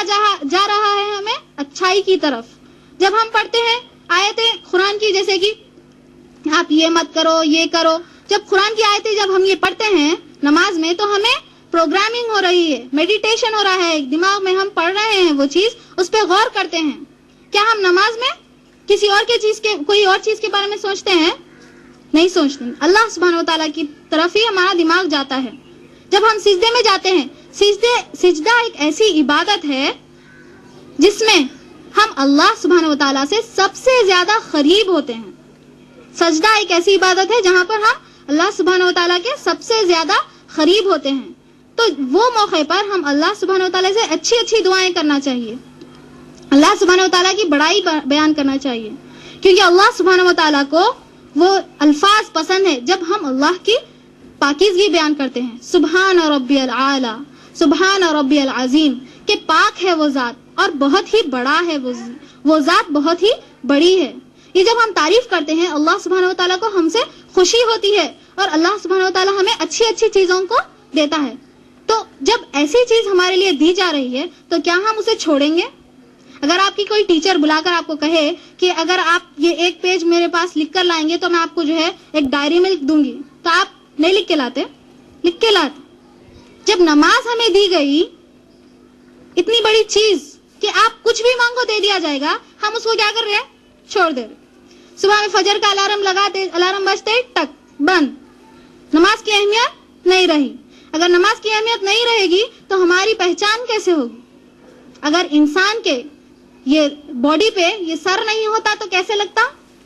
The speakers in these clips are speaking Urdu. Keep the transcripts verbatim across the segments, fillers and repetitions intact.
جا رہا ہے ہمیں اچھائی کی طرف. جب ہم پڑھتے ہیں آیتیں قرآن کی، جیسے کہ آپ یہ مت کرو، یہ کرو، جب قرآن کی آیتیں جب ہم یہ پڑھتے ہیں نماز میں تو ہمیں پروگرامنگ ہو رہی ہے، میڈیٹیشن ہو رہا ہے، دماغ میں ہم پڑھ رہے ہیں وہ چیز، اس پہ غور کرتے ہیں. کیا ہم نماز میں کسی اور کے چیز کے کوئی اور چیز کے بارے میں سوچتے ہیں؟ نہیں سوچتے. اللہ سبحانہ و تعالیٰ کی طرف ہی ہمارا دماغ جاتا ہے. جب ہم سجدے میں جاتے ہیں، سجدے سجدہ ایک ایسی عبادت ہے جس میں ہم اللہ سبحانہ و تعالیٰ سے سب سے زیادہ قریب ہوتے ہیں. سجدہ ایک ایسی عبادت ہے جہاں پر ہم اللہ سبحانہ و تعالیٰ کے سب سے زیادہ قریب ہوتے ہیں. تو وہ موقع پر ہم اللہ سبحانہ و تعالیٰ سے اچھی اچھی دعائیں کرنا چاہیے، اللہ سبحانہ و تعالیٰ کی بڑائی بیان کرنا چاہیے، کیونکہ اللہ سبحانہ و تعالیٰ کو وہ الفاظ پسند ہے جب ہم اللہ کی پاکیزگی بیان کرتے ہیں. سبحان ربی العالی، سبحان ربی العظیم، کہ پاک ہے وہ ذات اور بہت ہی بڑا ہے وہ وہ ذات بہت ہی بڑی ہے. یہ جب ہم تعریف کرتے ہیں اللہ سبحانہ و تعالیٰ کو ہم سے خوشی ہوتی ہے اور اللہ سبحانہ و تعالیٰ ہمیں اچھی اچھی چیزوں کو دیتا ہے. تو جب ایسی چیز ہمارے لیے دی جا رہی ہے تو کیا ہم اسے چھوڑیں گے؟ اگر آپ کی کوئی ٹیچر بلا کر آپ کو کہے کہ اگر آپ یہ ایک پیج میرے پاس لکھ کر لائیں گے تو میں آپ کو جو ہے ایک ڈائری میں لکھ دوں گی، تو آپ نہیں لکھ کے لاتے؟ لکھ کے لاتے. جب نماز ہمیں دی گئی اتنی بڑی چیز کہ آپ کچھ بھی مانگو دے دیا جائے گا، ہم اس کو کیا کر رہے ہیں؟ چھوڑ دے رہے. صبح میں فجر کا الارم لگاتے، الارم بجتے ٹک بند. نماز کی اہمیت نہیں رہی. اگر نماز کی اہمیت نہیں رہے گی تو ہماری پہچان کیسے ہوگی؟ اگر انسان کے یہ باڈی پہ یہ سر نہیں ہوتا تو کیسے لگتا؟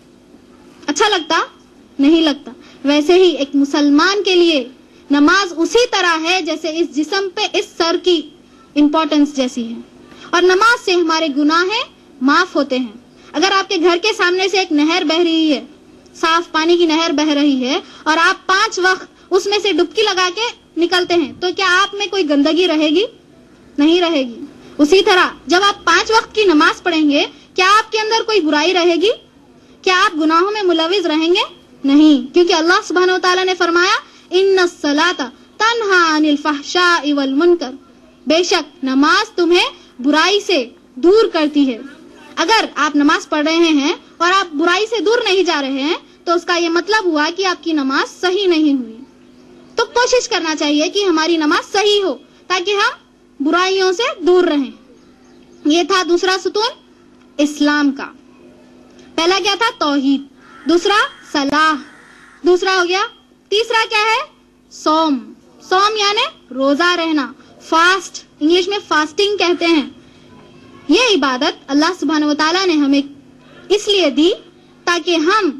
اچھا لگتا؟ نہیں لگتا. ویسے ہی ایک مسلمان کے لیے نماز اسی طرح ہے جیسے اس جسم پہ اس سر کی امپورٹنس جیسی ہے. اور نماز سے ہمارے گناہ معاف ہوتے ہیں. اگر آپ کے گھر کے سامنے سے ایک نہر بہ رہی ہے، صاف پانی کی نہر بہ رہی ہے، اور آپ پانچ وقت اس میں سے ڈبکی لگا کے نکلتے ہیں تو کیا آپ میں کوئی گندگی رہے گی؟ نہیں رہے گی. اسی طرح جب آپ پانچ وقت کی نماز پڑھیں گے کیا آپ کے اندر کوئی برائی رہے گی؟ کیا آپ گناہوں میں ملوث رہیں گے؟ نہیں، کیونکہ اللہ سبحانہ و تعالیٰ نے فرمایا ان الصلاۃ تنہا عن الفحشاء والمنکر، بے شک نماز تمہیں برائی سے دور کرتی ہے. اگر آپ نماز پڑھ رہے ہیں اور آپ برائی سے دور نہیں جا رہے ہیں تو اس کا یہ مطلب ہوا کہ آپ کی نماز صحیح نہیں ہوئی. تو کوشش کرنا چاہیے کہ ہماری نماز صحیح ہو تاکہ ہم برائیوں سے دور رہیں. یہ تھا دوسرا ستون اسلام کا. پہلا کیا تھا؟ توحید. دوسرا صلاح. دوسرا ہو گیا. تیسرا کیا ہے؟ صوم. صوم یعنی روزہ رہنا، فاسٹ، انگلش میں فاسٹنگ کہتے ہیں. یہ عبادت اللہ سبحانہ و تعالیٰ نے ہمیں اس لیے دی تاکہ ہم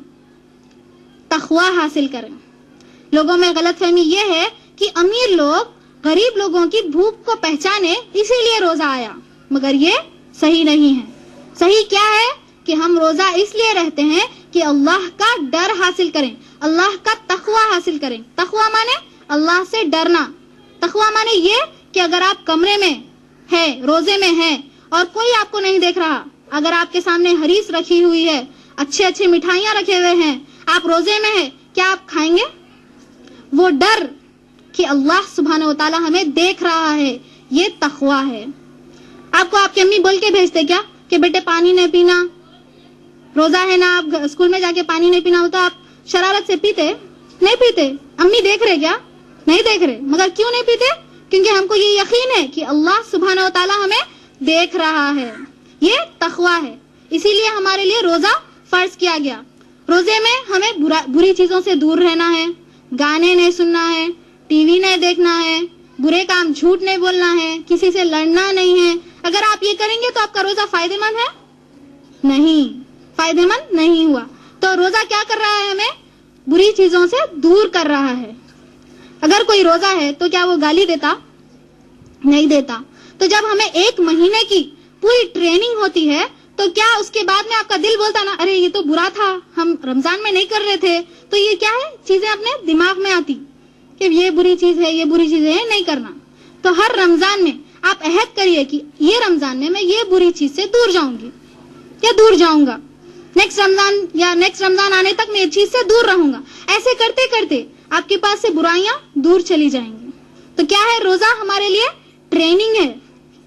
تقوی حاصل کریں. لوگوں میں غلط فہمی یہ ہے کہ امیر لوگ غریب لوگوں کی بھوک کو پہچانے اسی لیے روزہ آیا، مگر یہ صحیح نہیں ہے. صحیح کیا ہے کہ ہم روزہ اس لیے رہتے ہیں کہ اللہ کا ڈر حاصل کریں، اللہ کا تقوی حاصل کریں. تقوی مانے اللہ سے ڈرنا. تقوی مانے یہ کہ اگر آپ کمرے میں ہیں، روزے میں ہیں اور کوئی آپ کو نہیں دیکھ رہا، اگر آپ کے سامنے حریص رکھی ہوئی ہے، اچھے اچھے مٹھائیاں رکھے ہوئے ہیں، آپ روزے میں ہیں، کیا آپ کھائیں گے؟ وہ ڈر کہ اللہ سبحانہ و تعالیٰ ہمیں دیکھ رہا ہے، یہ تقوی ہے. آپ کو آپ کی امی بول کے بھیجتے کیا کہ بیٹے پانی نہیں پینا، روزہ ہے نا، آپ اسکول میں جا کے پانی نہیں پینا ہوتا، آپ شرارت سے پیتے؟ نہیں پیتے. امی دیکھ رہے کیا؟ نہیں دیکھ رہے. مگر کیوں نہیں پیتے؟ کیونکہ ہم کو یہ یقین ہے کہ اللہ سبحانہ و تعالیٰ ہمیں دیکھ رہا ہے. یہ تقوی ہے. اسی لیے ہمارے لیے روزہ فرض کیا گیا. روزے میں ہمیں برا بری چیزوں سے دور رہنا ہے، گانے نہیں سننا ہے، ٹی وی نہیں دیکھنا ہے، برے کام جھوٹ نہیں بولنا ہے، کسی سے لڑنا نہیں ہے. اگر آپ یہ کریں گے تو آپ کا روزہ فائدہ مند ہے؟ نہیں، فائدہ مند نہیں ہوا. تو روزہ کیا کر رہا ہے؟ ہمیں بری چیزوں سے دور کر رہا ہے. اگر کوئی روزہ ہے تو کیا وہ گالی دیتا؟ نہیں دیتا. تو جب ہمیں ایک مہینے کی پوری ٹریننگ ہوتی ہے تو کیا اس کے بعد میں آپ کا دل بولتا نا ارے یہ تو برا تھا، ہم رمضان میں نہیں کر رہے تھے، تو یہ کیا ہے؟ چیزیں اپنے دماغ میں آتی کہ یہ بری چیز ہے، یہ بری چیز ہے، نہیں کرنا. تو ہر رمضان میں آپ عہد کریے کہ یہ رمضان میں میں یہ بری چیز سے دور جاؤں گی یا دور جاؤں گا، نیکسٹ رمضان یا نیکسٹ رمضان آنے تک میں یہ چیز سے دور رہوں گا. ایسے کرتے کرتے آپ کے پاس سے برائیاں دور چلی جائیں گی. تو کیا ہے؟ روزہ ہمارے لیے ٹریننگ ہے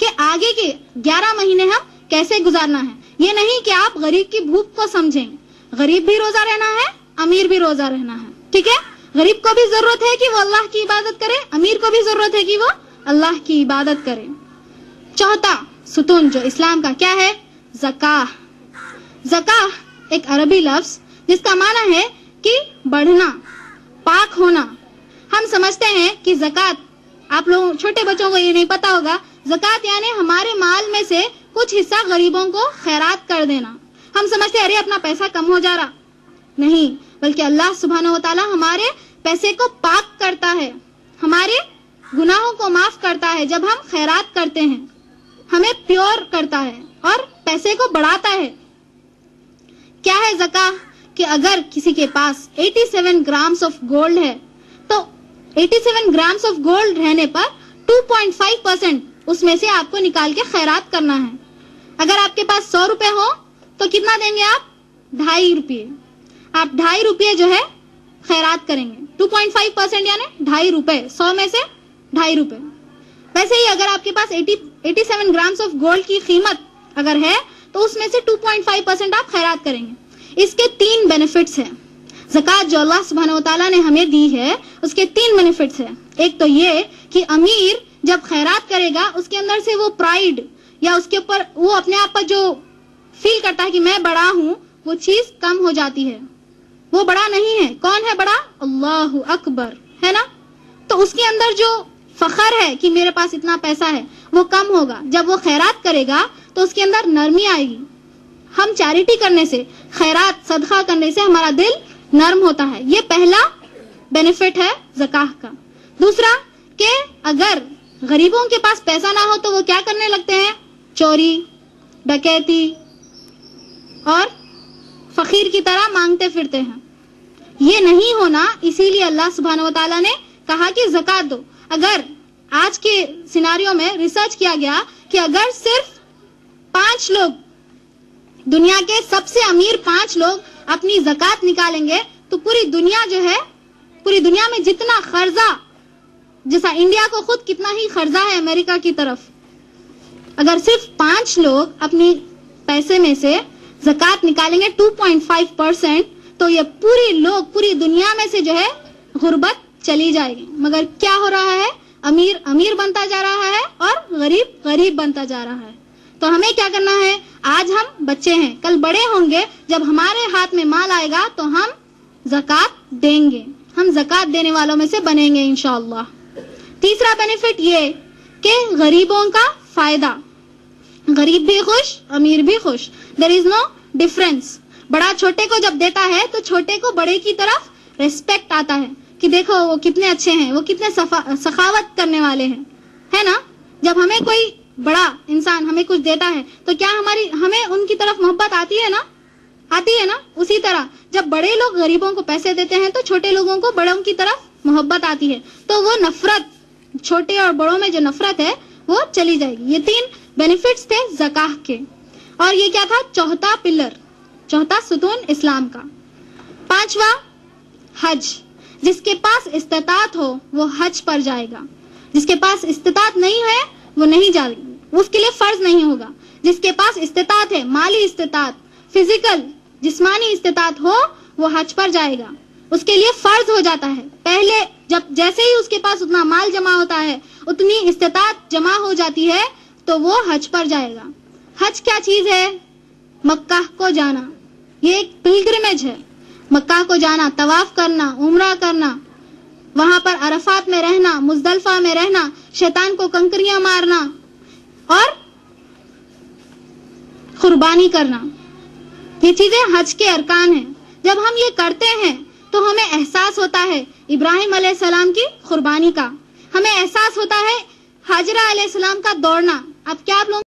کہ آگے کے گیارہ مہینے ہم کیسے گزارنا ہے. یہ نہیں کہ آپ غریب کی بھوک کو سمجھیں. غریب بھی روزہ رہنا ہے, امیر بھی روزہ رہنا ہے. ٹھیک ہے, غریب کو بھی ضرورت ہے کہ وہ اللہ کی عبادت کرے, امیر کو بھی ضرورت ہے کہ وہ اللہ کی عبادت کرے. چوتھا ستون جو اسلام کا کیا ہے, زکاہ. زکاہ ایک عربی لفظ جس کا معنی ہے کہ بڑھنا, پاک ہونا. ہم سمجھتے ہیں کہ زکات, آپ لوگ چھوٹے بچوں کو یہ نہیں پتا ہوگا, زکات یعنی ہمارے مال میں سے کچھ حصہ غریبوں کو خیرات کر دینا. ہم سمجھتے ہیں ارے اپنا پیسہ کم ہو جا رہا. نہیں, بلکہ اللہ سبحانہ و تعالی ہمارے پیسے کو پاک کرتا ہے, ہمارے گناہوں کو معاف کرتا ہے جب ہم خیرات کرتے ہیں, ہمیں پیور کرتا ہے اور پیسے کو بڑھاتا ہے. کیا ہے زکاہ؟ کہ اگر کسی کے پاس ساٹھ گرامز آف گولڈ ہے تو ساٹھ گرامز آف گولڈ رہنے پر دو پوائنٹ پانچ پرسینٹ اس میں سے آپ کو نکال کے خیرات کرنا ہے. اگر آپ کے پاس سو روپے ہو تو کتنا دیں گے آپ؟ ڈھائی روپے. آپ ڈھائی روپے جو ہے خیرات کریں گے. دو پوائنٹ پانچ پرسینٹ یعنی ڈھائی روپے, سو میں سے ڈھائی روپے. ویسے ہی اگر آپ کے پاس ساٹھ گرامز آف گولڈ کی قیمت اگر ہے تو اس میں سے دو پوائنٹ پانچ پرسینٹ آپ خیرات کریں گے. اس کے تین بینیفٹس ہیں. زکات جو اللہ سبحانہ و تعالیٰ نے ہمیں دی ہے اس کے تین بینیفٹس ہیں. ایک تو یہ کہ امیر جب خیرات کرے گا اس کے اندر سے وہ پرائیڈ یا اس کے اوپر وہ اپنے آپ پر جو فیل کرتا ہے کہ میں بڑا ہوں, وہ چیز کم ہو جاتی ہے. وہ بڑا نہیں ہے. کون ہے بڑا؟ اللہ اکبر, ہے نا. تو اس کے اندر جو فخر ہے کہ میرے پاس اتنا پیسہ ہے وہ کم ہوگا. جب وہ خیرات کرے گا تو اس کے اندر نرمی آئے گی. ہم چیریٹی کرنے سے, خیرات صدقہ کرنے سے ہمارا دل نرم ہوتا ہے. یہ پہلا بینیفٹ ہے زکاہ کا. دوسرا کہ اگر غریبوں کے پاس پیسہ نہ ہو تو وہ کیا کرنے لگتے ہیں؟ چوری, ڈکیتی اور فقیر کی طرح مانگتے پھرتے ہیں. یہ نہیں ہونا, اسی لیے اللہ سبحانہ و تعالیٰ نے کہا کہ زکات دو. اگر آج کے سیناریو میں ریسرچ کیا گیا کہ اگر صرف پانچ لوگ, دنیا کے سب سے امیر پانچ لوگ اپنی زکات نکالیں گے تو پوری دنیا جو ہے, پوری دنیا میں جتنا قرضہ, جیسا انڈیا کو خود کتنا ہی قرضہ ہے امریکہ کی طرف, اگر صرف پانچ لوگ اپنی پیسے میں سے زکات نکالیں گے دو پوائنٹ پانچ پرسینٹ تو یہ پوری لوگ پوری دنیا میں سے جو ہے غربت چلی جائے گی. مگر کیا ہو رہا ہے؟ امیر امیر بنتا جا رہا ہے اور غریب غریب بنتا جا رہا ہے. تو ہمیں کیا کرنا ہے؟ آج ہم بچے ہیں, کل بڑے ہوں گے, جب ہمارے ہاتھ میں مال آئے گا تو ہم زکات دیں گے, ہم زکات دینے والوں میں سے بنیں گے انشاءاللہ. تیسرا بینیفٹ یہ کہ غریبوں کا فائدہ, غریب بھی خوش, امیر بھی خوش. There is no difference. بڑا چھوٹے کو جب دیتا ہے تو چھوٹے کو بڑے کی طرف ریسپیکٹ آتا ہے کہ دیکھو وہ کتنے اچھے ہیں, وہ کتنے سخاوت کرنے والے ہیں, ہے نا. جب ہمیں کوئی بڑا انسان ہمیں کچھ دیتا ہے تو کیا ہماری ہمیں ان کی طرف محبت آتی ہے نا, آتی ہے نا. اسی طرح جب بڑے لوگ غریبوں کو پیسے دیتے ہیں تو چھوٹے لوگوں کو بڑوں کی طرف محبت آتی ہے. تو وہ نفرت, چھوٹے اور بڑوں میں جو نفرت ہے وہ چلی جائے گی. یہ تین بینیفٹس تھے زکاہ کے. اور یہ کیا تھا؟ چوتھا پلر, چوتھا ستون اسلام کا. پانچواں حج. جس کے پاس استطاعت ہو وہ حج پر جائے گا, جس کے پاس استطاعت نہیں ہے وہ نہیں جائے گا, اس کے لیے فرض نہیں ہوگا. جس کے پاس استطاعت ہے, مالی استطاعت, فزیکل جسمانی استطاعت ہو, وہ حج پر جائے گا. اس کے لیے فرض ہو جاتا ہے. پہلے جب جیسے ہی اس کے پاس اتنا مال جمع ہوتا ہے, اتنی استطاعت جمع ہو جاتی ہے تو وہ حج پر جائے گا. حج کیا چیز ہے؟ مکہ کو جانا. یہ ایک پلگرمیج ہے. مکہ کو جانا, طواف کرنا, عمرہ کرنا, وہاں پر عرفات میں رہنا, مزدلفہ میں رہنا, شیطان کو کنکریاں مارنا اور قربانی کرنا. یہ چیزیں حج کے ارکان ہیں. جب ہم یہ کرتے ہیں تو ہمیں احساس ہوتا ہے ابراہیم علیہ السلام کی قربانی کا, ہمیں احساس ہوتا ہے حاجرہ علیہ السلام کا دوڑنا. اب کیا آپ لوگ